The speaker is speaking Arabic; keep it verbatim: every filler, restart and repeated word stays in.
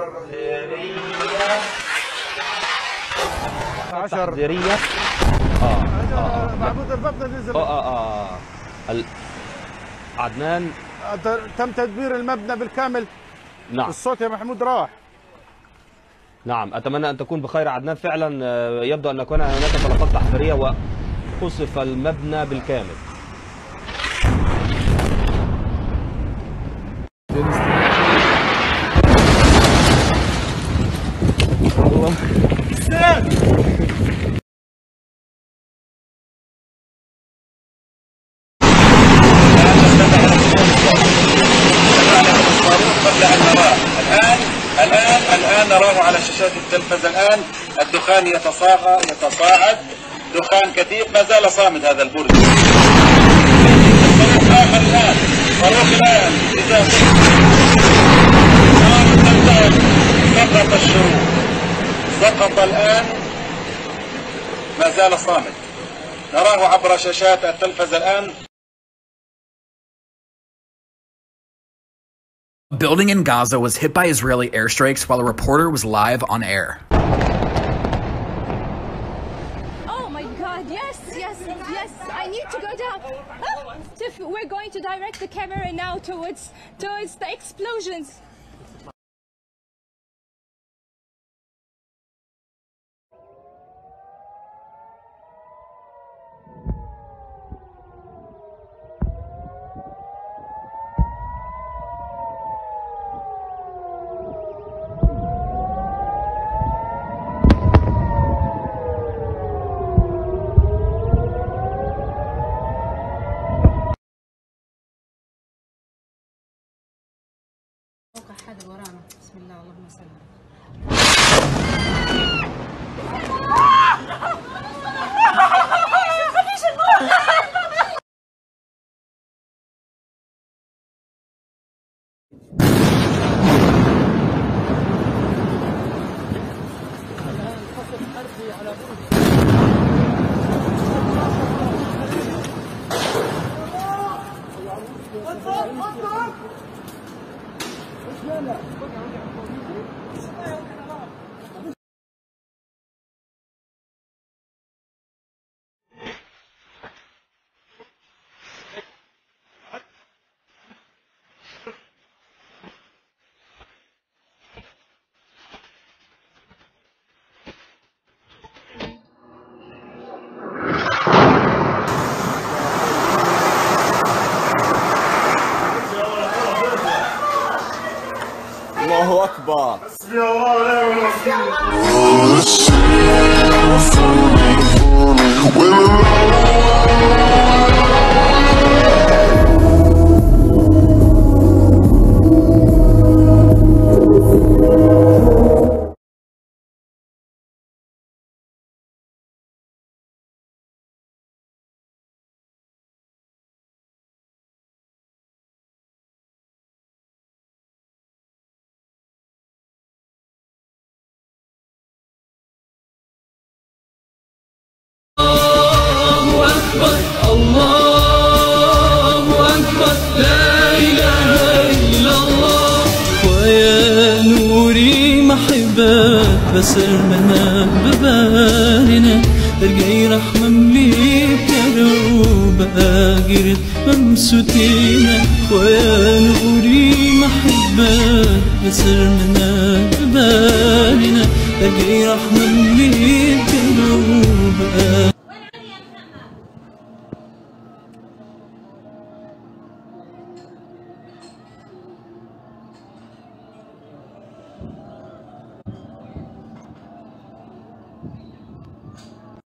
تحذيرية. اه اه معبود البطن نزل. اه اه اه عدنان تم تدمير المبنى بالكامل. نعم. الصوت يا محمود راح. نعم، أتمنى أن تكون بخير عدنان. فعلا يبدو أن يكون هناك طلقات تحذيرية وقصف المبنى بالكامل. الآن الآن نراه على شاشات التلفزة. الآن الدخان يتصاغى يتصاعد، دخان كثيف. ما زال صامد هذا البرج. صاروخ آخر الآن، صاروخ الآن إذا سقط الشروق، سقط الآن، ما زال صامد، نراه عبر شاشات التلفزة الآن. A building in Gaza was hit by Israeli airstrikes while a reporter was live on air. Oh my God, yes, yes, yes, I need to go down. Oh, we're going to direct the camera now towards, towards the explosions. هذا ورانا. بسم الله اللهم صل على الله أكبر. حسبي الله ونعم بسر منا ببالنا ترقي رحمة مليك وباقر ممسوتينا ويا نوري محبات بسر منا ببالنا ترقي رحمة مليك